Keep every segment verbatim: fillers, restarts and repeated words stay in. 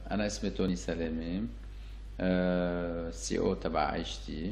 أنا اسمي توني سلامي، سي او تبع ايش تي.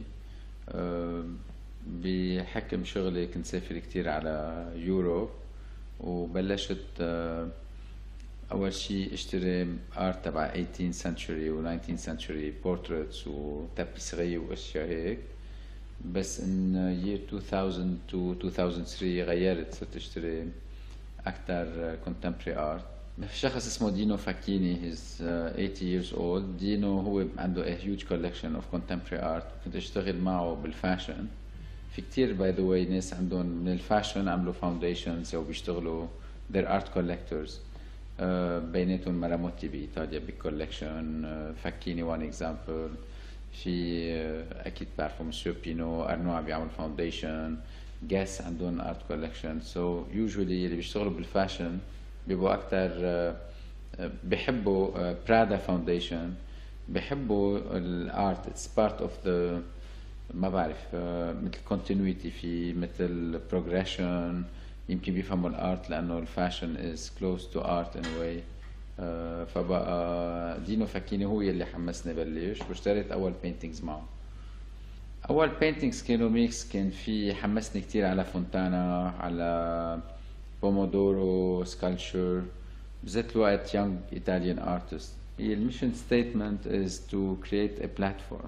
بحكم شغلي كنت سافر كتير على يوروب، وبلشت آه، أول شي اشتري ارت تبع eighteenth century و nineteenth century portraits وتابيسري واشياء هيك. بس in year two thousand to two thousand three غيرت، صرت اشتري أكتر contemporary art. في شخص اسمه دينو فاكيني، he's uh, eighty years old. دينو هو عنده a huge collection of contemporary art، كنت اشتغل معه بالفاشن. في كتير باي ذا واي ناس عندهم من الفاشن عملوا فاونديشنز او بيشتغلوا they're art collectors. uh, بيناتهم مراموتي بإيطاليا بالكولكشن، uh, فاكيني وان اكزامبل. في uh, اكيد بعرفوا مسيو بينو، ارنو عم بيعمل فاونديشن، جاس عندهم ارت كولكشن. سو يوجولي اللي بيشتغلوا بالفاشن بيبقوا اكثر uh, بيحبوا برادا فاونديشن، بيحبوا الارت. اتس بارت اوف ذا ما بعرف uh, مثل continuity، في مثل progression. يمكن بيفهموا الارت لانه الفاشن is close to art in a way. uh, فبقى دينو فاكيني هو اللي حمسني بلش، واشتريت اول paintings معه. اول paintings كانوا ميكس، كان في حمسني كتير على فونتانا، على بومودورو سكالتشر، بذات الوقت young Italian artist. هي الميشن statement is to create a platform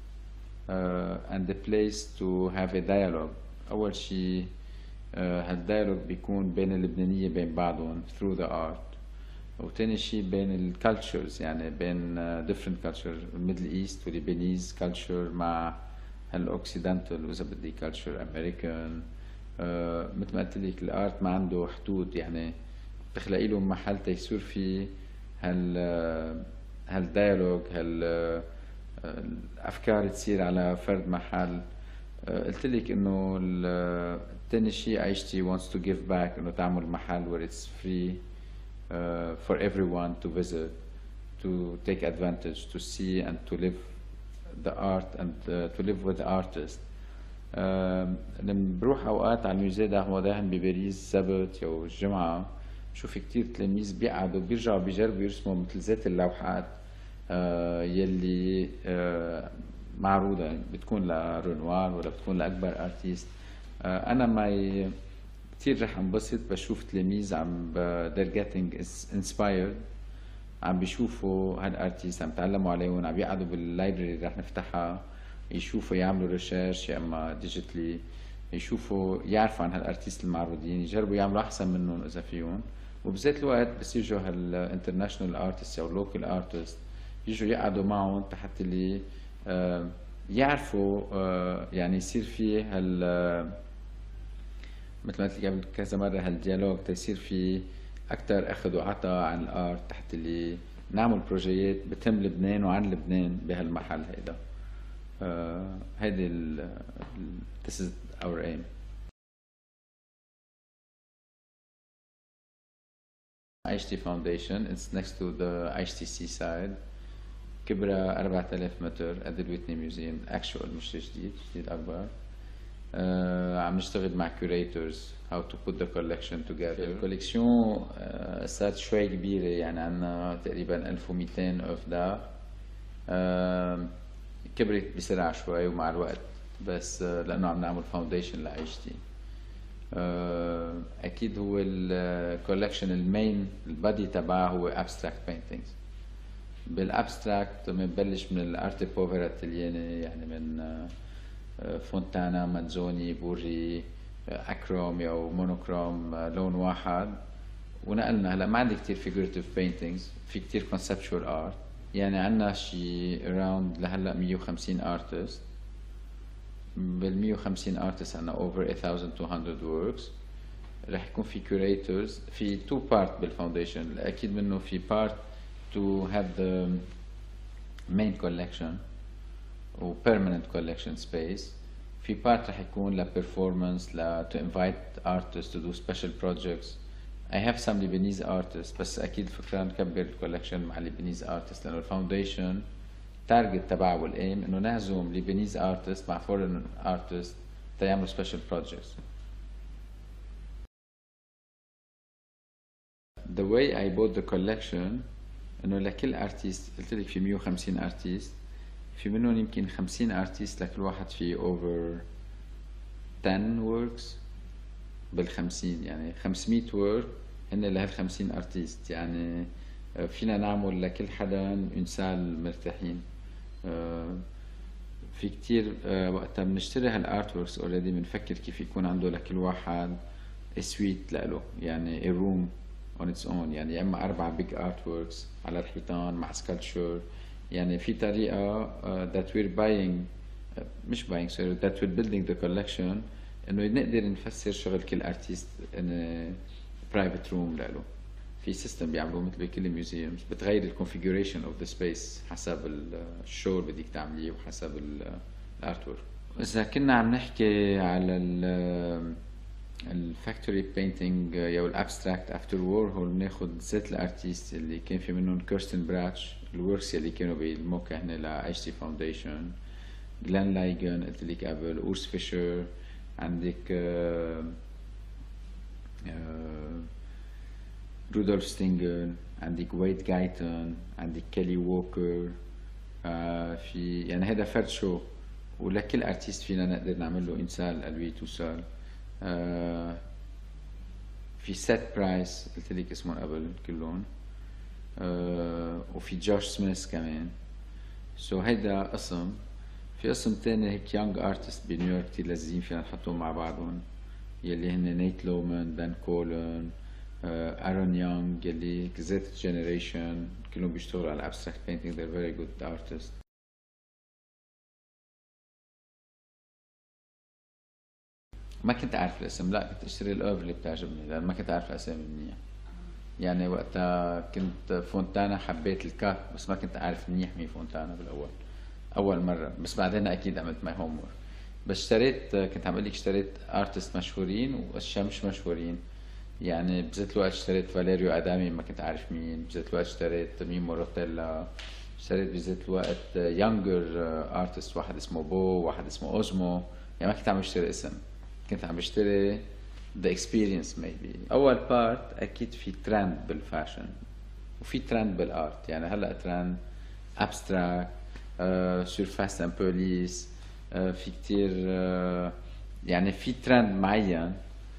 uh, and a place to have a dialogue. أول شيء uh, هالديالوج بيكون بين اللبنانية بين بعضهم through the art، وتاني شيء بين الكالتشرز، يعني بين uh, different culture، الميدل ايست والليبانيز culture مع هالأوكسيدنتال وإذا بدي culture أمريكان. uh, مثل ما قلت لك الارت ما عنده حدود، يعني بتخلقي له محل تيصير فيه هال هالديالوج، هال الافكار تصير على فرد محل. قلت لك انه الثاني شيء عيشتي wants to give back، انه تعمل محل where it's free uh, for everyone to visit, to take advantage, to see and to live the art and uh, to live with the artist. uh, لما بروح اوقات على الميوزي دار مودرن بباريس السبت او الجمعه، بشوف كتير تلاميذ بيقعدوا بيرجعوا بيجربوا يرسموا مثل ذات اللوحات آه يلي آه معروضة، بتكون لرونوار ولا بتكون لأكبر ارتيست. آه أنا معي كتير رح انبسط بشوف تلاميذ عم they're getting inspired، عم بيشوفوا هالارتيست، عم تعلموا عليهم، عم يقعدوا باللايبرري اللي رح نفتحها يشوفوا، يعملوا ريسيرش يا اما ديجيتالي، يشوفوا يعرفوا عن هالارتيست المعروضين، يجربوا يعملوا احسن منهم اذا فيهم. وبذات الوقت بس يجوا هالانترناشونال ارتست او لوكال ارتست يجوا يقعدوا معهم حتى اللي آه يعرفوا آه يعني يصير في هال آه مثل ما قلت لك قبل كذا مره هالديالوج، تيصير في اكثر اخذ وعطاء عن الارت، تحت اللي نعمل بروجيات بتهم لبنان وعن لبنان بهالمحل هيدا. آه هيدي ال this is our aim. ايش تي Foundation, it's next to the ايش تي Seaside. كبرها أربعة آلاف متر قد الويتني ميوزيوم اكشوال، مش جديد، جديد اكبر. آه عم نشتغل مع curators how to put the collection together. الكوليكسيون آه صارت شوي كبيرة، يعني عنا تقريبا ألف ومئتين أفدار. آه كبرت بسرعة شوي ومع الوقت، بس آه لأنه عم نعمل فاونديشن لعيشتي. آه أكيد هو الكولكشن المين البادي تبعه هو abstract paintings. بالابستراكت بنبلش من الارتي بوفرا التلياني، يعني من آه فونتانا، مانزوني، بوري، اكروم او مونوكروم، آه لون واحد. ونقلنا هلا ما عندي كتير figurative paintings، في كتير conceptual art. يعني عنا شي around لهلا مية وخمسين artists. بال مية وخمسين artists عنا over one thousand two hundred works. رح يكون في curators، في two part بالفاونديشن، اكيد منه في part to have the main collection و permanent collection space. في part رح يكون ل performance، ل to invite artists to do special projects. I have some Lebanese artists، بس أكيد فكرة نكبر الكولكشن مع Lebanese artists، لأنه الفاونديشن تارجت تبعه والأيم إنه نعزم Lebanese artists مع foreign artists تيعملوا special projects. The way I bought the collection انه لكل ارتيست، قلت لك في مية وخمسين ارتيست، في منهم يمكن خمسين ارتيست لكل واحد في over ten works بالخمسين، يعني خمسمية work هن لهال خمسين ارتيست. يعني فينا نعمل لكل حدا انسال مرتاحين. في كتير وقتها بنشتري هالارت وركس اوريدي بنفكر كيف يكون عنده لكل واحد سويت لإله، يعني a room on its own، يعني يا اما اربع big artworks على الحيطان مع sculpture. يعني في طريقة uh, that we're buying uh, مش buying sorry that we're building the collection انه نقدر نفسر شغل كل ارتيست in a private room لإله. في سيستم بيعملوه مثل بكل الميوزيومز، بتغير الكونفيجريشن اوف ذا سبيس حسب الشو اللي بدك تعمليه وحسب الارت وورك. اذا كنا عم نحكي على الفاكتوري بينتينج او الابستراكت افتر وورهول، بناخذ ست الارتيست اللي كان في منهم كيرستن براتش، الوركس اللي كانوا بالموقع هنا ل اتش تي فاونديشن، جلان لايجن قلت لك قبل، اورس فيشر، عندك آه آه رودولف ستينجر، عندك ويد جايتون، عندك كيلي ووكر. آه في يعني هذا فرد شو، ولكل ارتيست فينا نقدر نعمل له انسال الوي توصال. آه في سيت برايس قلت لك اسمهم قبل كلهم. آه وفي جوش سميث كمان. سو so هيدا قسم. في قسم تاني هيك يونج ارتست بنيويورك كتير لذيذين فينا نحطهم مع بعضهم، يلي هن نيت لومان، دان كولن، ارون يونغ، يلي ذات جنريشن كلهم بيشتغلوا على abstract painting. they're very good artists. ما كنت أعرف الاسم، لا كنت أشتري الأوف اللي بتعجبني لأن ما كنت أعرف الأسامي منيح. يعني وقتها كنت فونتانا حبيت الكات بس ما كنت أعرف منيح مين فونتانا بالأول، أول مرة، بس بعدين أكيد عملت ماي هوم وورك. بس اشتريت، كنت عم لك اشتريت ارتست مشهورين واشياء مش مشهورين. يعني بذات الوقت اشتريت فاليريو ادامي ما كنت عارف مين، بذات الوقت اشتريت ميمو روتيلا، اشتريت بذات الوقت يونجر ارتست واحد اسمه بو، واحد اسمه اوزمو. يعني ما كنت عم بشتري اسم، كنت عم بشتري the experience maybe. اول بارت اكيد في ترند بالفاشن وفي ترند بالارت. يعني هلا ترند ابستراكت، سيرفاس اند بوليس، في كتير uh, يعني في ترند معين،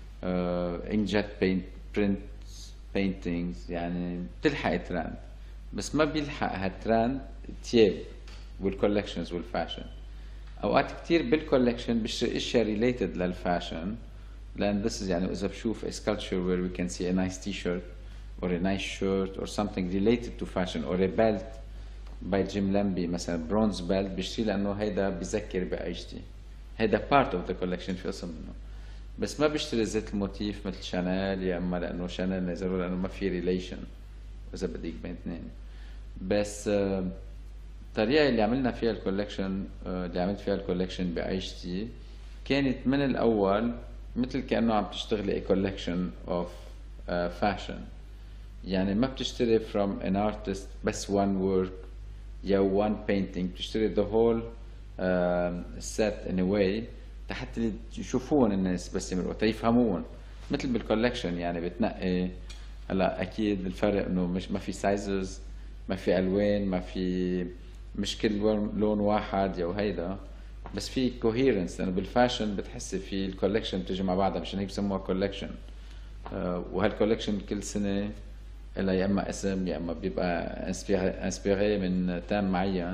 انجت بينت برنت بينتينجز، يعني بتلحق ترند بس ما بيلحق هالترند التياب والكولكشنز والفاشن. اوقات كتير بالكولكشن بشتري اشياء ريليتد للفاشن، لان this is يعني اذا بشوف a sculpture where we can see a nice t-shirt or a nice shirt or something related to fashion or a belt by جيم لامبي مثلا برونز بيلت، بشتري لانه هيدا بذكر بعيشتي، هيدا part of the collection في قسم منه. بس ما بشتري زيت الموتيف مثل شانيل، يا اما لانه شانيل نزلوا لانه ما في ريليشن اذا بدك بين اثنين. بس الطريقه اللي عملنا فيها الكولكشن، اللي عملت فيها الكولكشن بعيشتي، كانت من الاول مثل كانه عم تشتغلي a collection of uh, fashion. يعني ما بتشتري from an artist بس one work يا one painting، بتشتري the whole uh, set in a way حتى يشوفون الناس بس يمرقوا يفهمون. مثل بالكولكشن يعني بتنقي. هلا اكيد الفرق انه مش ما في سايزز، ما في الوان، ما في مش كل لون واحد او هيدا، بس في كوهيرنس. لانه بالفاشن بتحسي في الكولكشن بتيجي مع بعضها، مشان هيك بسموها كولكشن. آه وهالكولكشن كل سنه لها يا اما اسم يا اما بيبقى انسبيري من تام معين.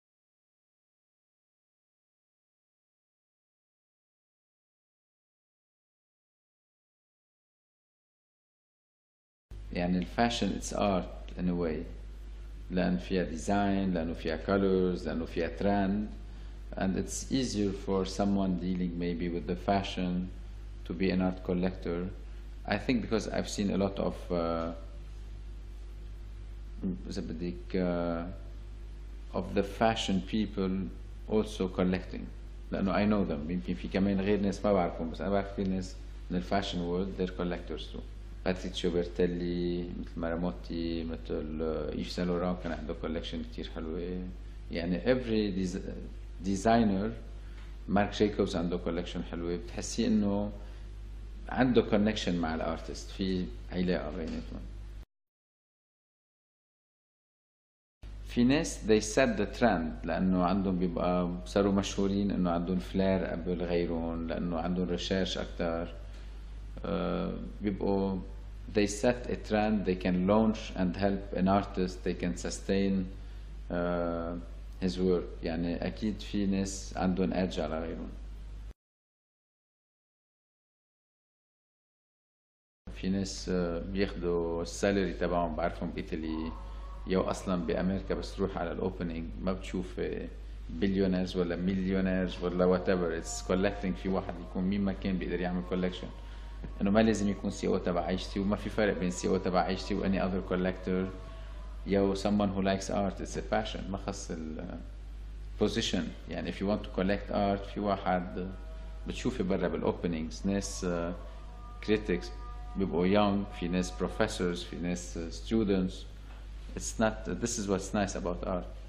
يعني الفاشن اتس ارت in a way، لأن فيها ديزاين، لأنه فيها colors، لأنه فيها trend، and it's easier for someone dealing maybe with the fashion to be an art collector. I think because I've seen a lot of إذا بدك uh, of the fashion people also collecting، لأنه I know them. يمكن في كمان غير ناس ما بعرفهم بس أنا بعرف في ناس من الفاشن world they're collectors too. باتريتشيو بيرتيلي، مثل ماراموتي، مثل ايف سان لوران كان عنده كولكشن كتير حلوة. يعني every designer، مارك جايكوبز عنده كولكشن حلوة، بتحسي انه عنده كونكشن مع الارتست، في علاقة بيناتهم. في ناس they set the trend لأنه عندهم بيبقى صاروا مشهورين إنه عندهم فلير قبل غيرهم، لأنه عندهم ريسيرش أكتر. uh, بيبقوا they set a trend, they can launch and help an artist, they can sustain uh, his work. يعني أكيد في ناس عندهم edge على غيرهم. في ناس بياخدوا السالري تبعهم بعرفهم بإيطالي يو أصلا بأمريكا، بس تروح على الأوبننج ما بتشوف بليونيرز ولا مليونيرز ولا وات ايفر، اتس كولكتنج. في واحد يكون مين ما كان بيقدر يعمل كولكشن، انه ما لازم يكون سي او تبع عيشتي، وما في فرق بين سي او تبع عيشتي و any other collector يو someone who likes art. it's a passion، ما خص ال position. يعني if you want to collect art في واحد بتشوفي برا بالاوبننجز ناس critics بيبقوا young، في ناس professors، في ناس students. It's not, this is what's nice about art.